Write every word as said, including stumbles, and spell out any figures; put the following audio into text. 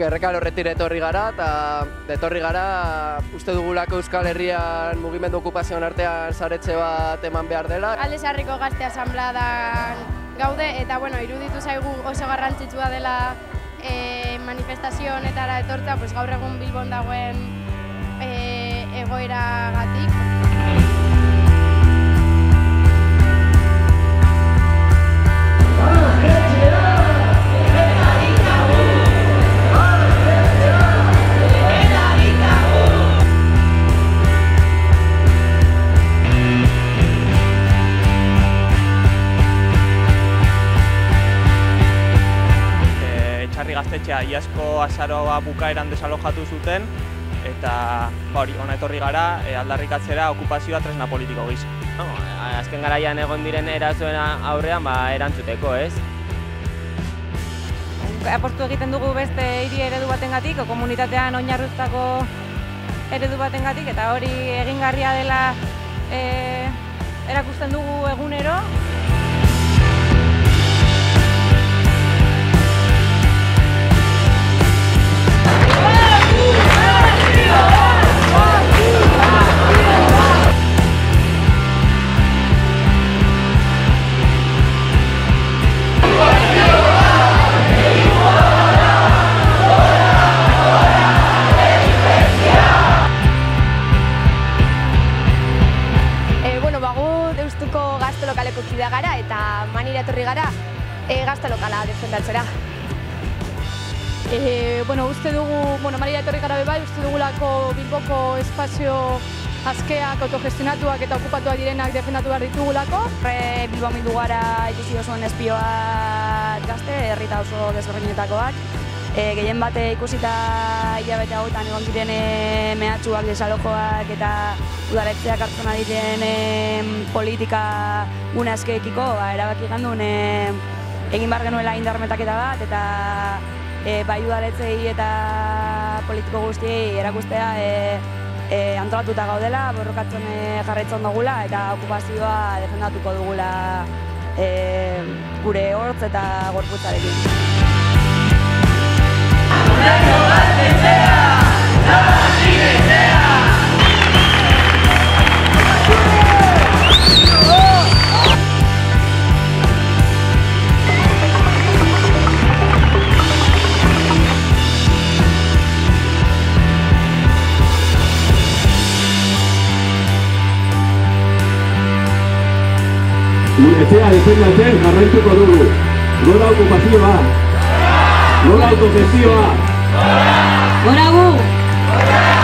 Errekal horretik etorri gara, eta etorri gara uste dugulako Euskal Herrian mugimendu okupazioan artean saretxe bat eman behar dela. Alde Zaharreko Gazte Asanbladan gaude, eta bueno, iruditu zaigu oso garrantzitsua dela e, manifestazio honetara etortzea, pues, gaur egun Bilbon dagoen e, egoeragatik. Gaztetxea iazko azaroa bukaeran desalojatu zuten eta hori, hona etorri gara e, aldarrikatzera okupazioa tresna politiko gisa. No, azken garaian egon diren erasoen aurrean ba, erantzuteko, ez? Apostu egiten dugu beste hiri eredu batengatik, komunitatean oinarritutako eredu batengatik, eta hori egingarria dela e, erakusten dugu egunero. Gazte lokaleko kidea gara eta manira etorri gara e, gazte lokala defendatzera. E, bueno, uste dugu, bueno, manira etorri gara bebai, uste dugulako Bilboko espazio askeak, autogestionatuak eta okupatuak direnak defendatu behar ditugulako. Horre Bilbao mindu gara ikusi osoen espioa gazte, herrita oso desberdinetakoak. E, gehien bate ikusita hilabete hauetan egon diren e, mehatxuak, desalojoak eta udaletzeak hartzen ari diren e, politika gune askeekiko ba, erabaki gandun e, egin behar genuela indarmetaketa bat eta e, bai udaletzei eta politiko guztiei erakustea e, e, antolatuta gaudela, borrokatzen e, jarraitzen dugula eta okupazioa defendatuko dugula e, gure hortz eta gorputzarekin. Gure etxea defendatzen jarraituko dugu. Gora okupazioa! Gora autogestioa! Gora gu!